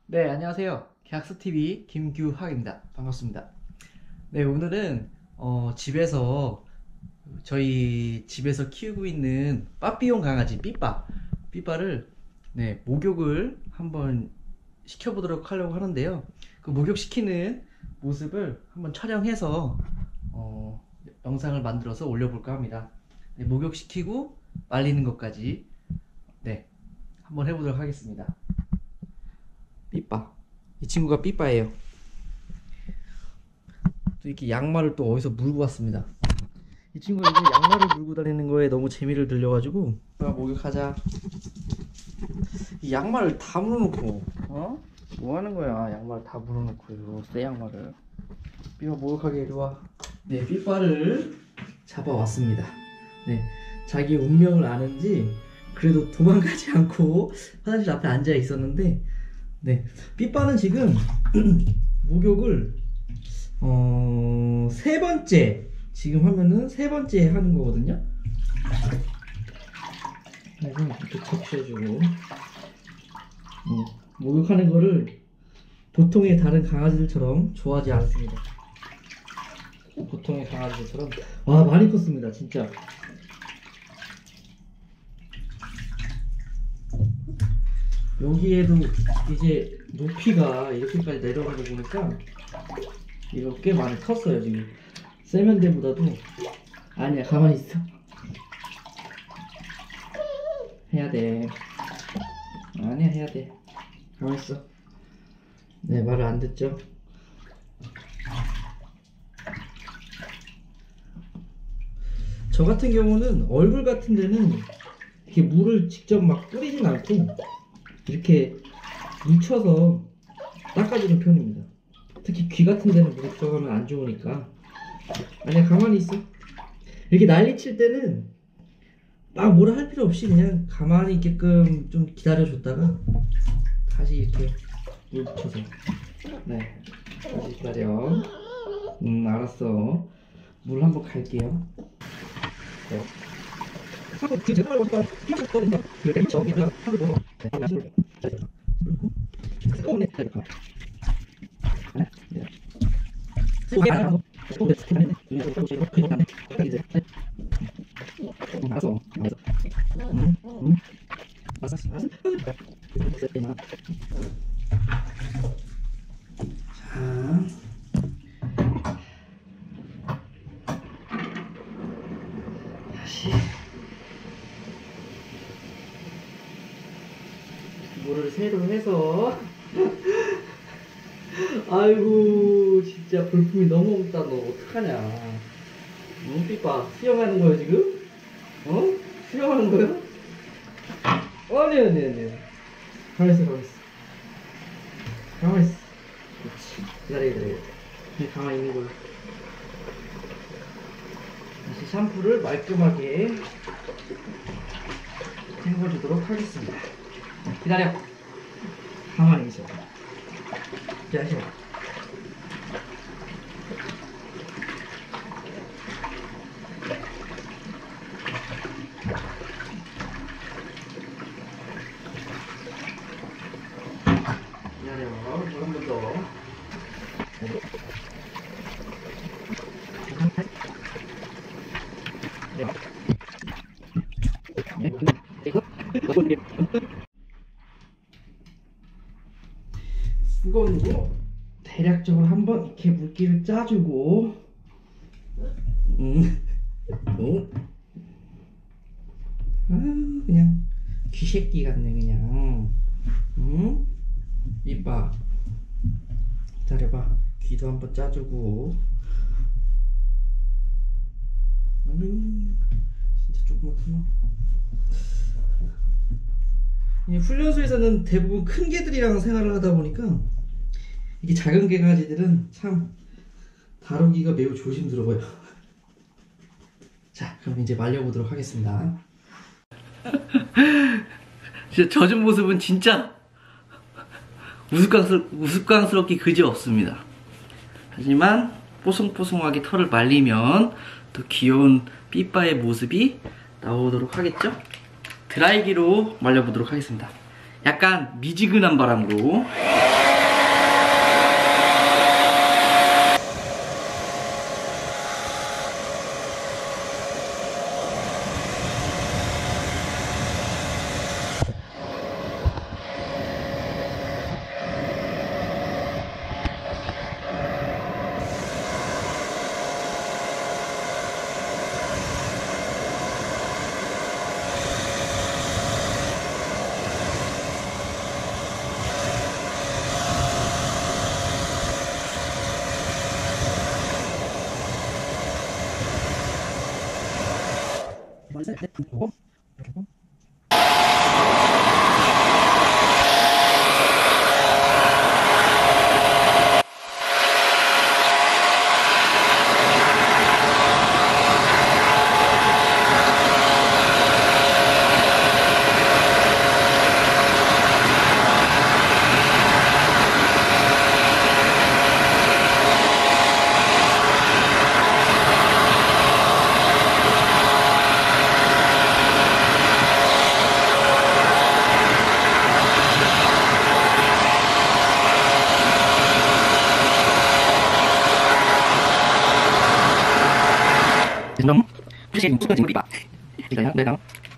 네, 안녕하세요. 계약서TV 김규학입니다. 반갑습니다. 네, 오늘은 저희 집에서 키우고 있는 빠삐용 강아지 삐빠를 네, 목욕을 한번 시켜보도록 하려고 하는데요. 그 목욕시키는 모습을 한번 촬영해서 영상을 만들어서 올려볼까 합니다. 네, 목욕시키고 말리는 것까지 네, 한번 해보도록 하겠습니다. 삐빠. 이 친구가 삐빠예요. 또 이렇게 양말을 또 어디서 물고 왔습니다. 이 친구가 이제 양말을 물고 다니는 거에 너무 재미를 들려가지고 목욕하자. 이 양말을 다 물어놓고 뭐 하는 거야? 양말 다 물어놓고 이거 새 양말을. 삐빠 목욕하게 이리와. 네, 삐빠를 잡아왔습니다. 네, 자기 운명을 아는지 그래도 도망가지 않고 화장실 앞에 앉아 있었는데, 네, 삐빠는 지금 목욕을 세 번째, 지금 하면은 세 번째 하는 거거든요. 그래서 이렇게 적셔주고 목욕하는 거를 보통의 다른 강아지들처럼 좋아하지 않습니다. 보통의 강아지들처럼. 와, 많이 컸습니다 진짜. 여기에도 이제 높이가 이렇게까지 내려간 거 보니까 이거 꽤 많이 컸어요 지금. 세면대보다도. 아니야, 가만히 있어. 해야 돼. 아니야, 해야 돼. 가만히 있어. 네, 말을 안 듣죠. 저 같은 경우는 얼굴 같은 데는 이렇게 물을 직접 막 뿌리진 않고 이렇게 묻혀서 닦아주는 편입니다. 특히 귀 같은 데는 물이 들어가면 안 좋으니까. 아니야, 가만히 있어. 이렇게 난리 칠 때는 막 뭐라 할 필요 없이 그냥 가만히 있게끔 좀 기다려줬다가 다시 이렇게 물 묻혀서. 네, 다시 기다려. 알았어. 물 한번 갈게요. 네. 다시 물을 새로 해서. 아이고, 진짜 볼품이 너무 없다. 너 어떡하냐. 삐빠 수영하는 거야 지금? 수영하는 거야? 아니. 가만있어. 가만있어. 그렇지. 기다려. 그냥 가만히 있는 걸로. 다시 샴푸를 말끔하게 헹궈주도록 하겠습니다. 기다려. 가만히 있어. 자, 시작. 기다려. 한 번 더. 수건으로 대략적으로 한번 이렇게 물기를 짜주고. 그냥 귀새끼 같네 그냥. 이봐, 기다려봐. 귀도 한번 짜주고. 진짜 조그맣구나. 훈련소에서는 대부분 큰 개들이랑 생활을 하다 보니까 이게 작은 개가지들은 참 다루기가 매우 조심스러워요. 자, 그럼 이제 말려보도록 하겠습니다. 진짜 젖은 모습은 진짜 우스꽝스럽게 그지 없습니다. 하지만 뽀송뽀송하게 털을 말리면 더 귀여운 삐빠의 모습이 나오도록 하겠죠? 드라이기로 말려보도록 하겠습니다. 약간 미지근한 바람으로. 셋, 넷, 오. 이렇게 하고. Nóng cái xem có gì bị bạc thì đây đó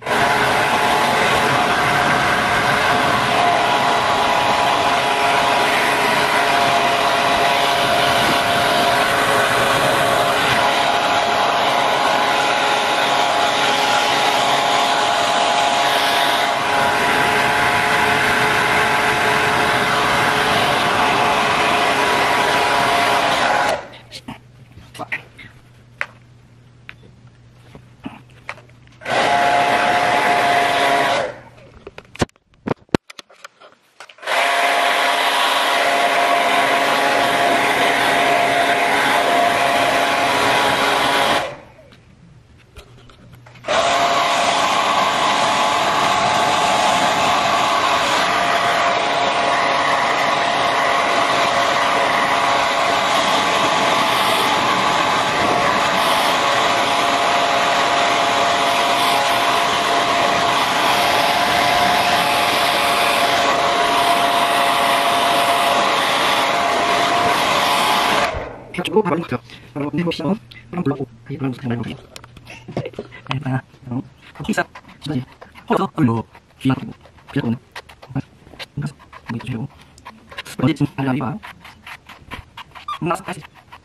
theo chỗ bạn được bạn nên một số bạn block hay bạn thành bạn em là nó không biết sao đây họ có ở đồ khi mà biết rồi mình chịu có gì anh làm đi bảo nó sẽ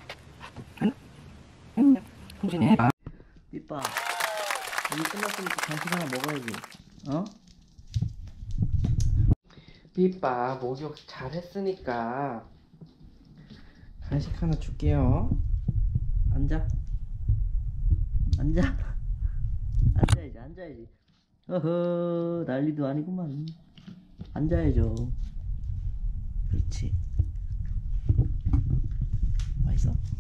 không gì nhé bảo 삐빠 일 끝났으니까 간식 하나 먹어야지. 어? 삐빠 목욕 잘 했으니까 간식 하나 줄게요. 앉아. 앉아. 앉아야지, 앉아야지. 어허, 난리도 아니구만. 앉아야죠. 그렇지. 맛있어?